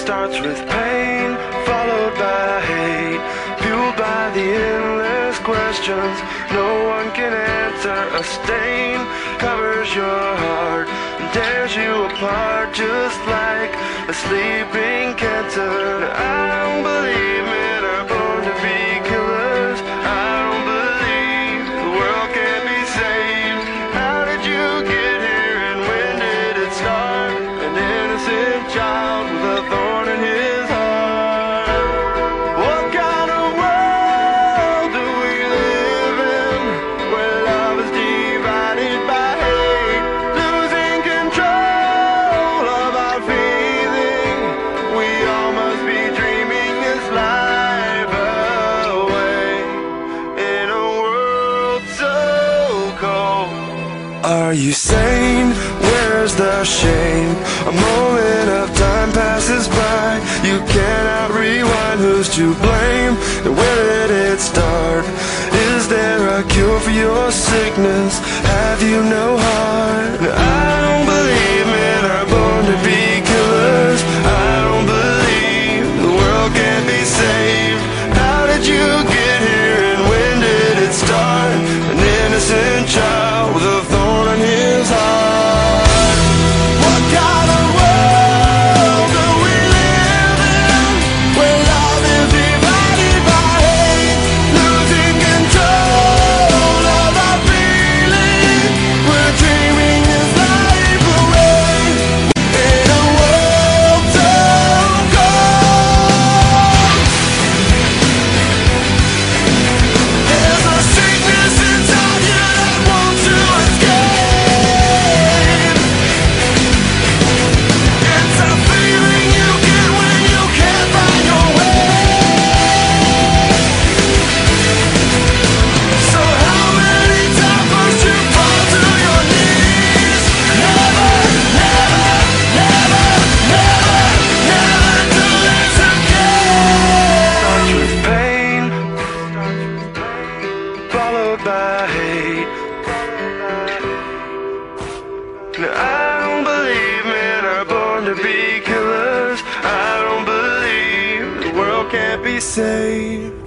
starts with pain, followed by hate, fueled by the endless questions no one can answer. A stain covers your heart and tears you apart, just like a sleeping cancer. I don't believe men are born to be killers. I don't believe the world can be saved. How did you get here and when did it start? An innocent child with a thorn in his heart. What kind of world do we live in, where love is divided by hate, losing control of our feeling? We all must be dreaming this life away in a world so cold. Are you sane? Where's the shame? A moment of time passes by. You cannot rewind. Who's to blame? And where did it start? Is there a cure for your sickness? Have you no heart? I don't believe men are born to be killers. I don't believe the world can be saved. How did you get here and when did it start? An innocent child with a thorn in his heart. What kind of world do we live in, where love is divided by hate, losing control of our feelings? We're dreaming this life away in a world so cold. There's a sickness inside you that wants to escape. It's a feeling you get when you can't find your way. So how many times must you fall to your knees? Never, never, never, never, never till it's okay. Starts with pain, followed by hate. I don't believe men are born to be killers. I don't believe the world can't be saved.